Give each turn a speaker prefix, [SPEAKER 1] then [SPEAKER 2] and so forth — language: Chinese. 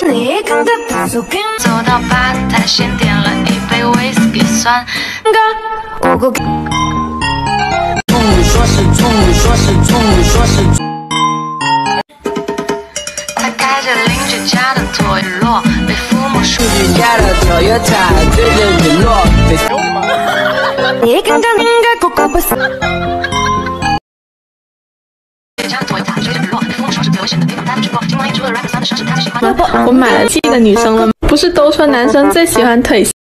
[SPEAKER 1] 走到吧台，先点了一杯威士忌酸。他开着邻居家的托雨落，被父母说。邻居家的 Toyota 对着雨落。
[SPEAKER 2] 我买了气的女生了吗？不是都说男生最喜欢腿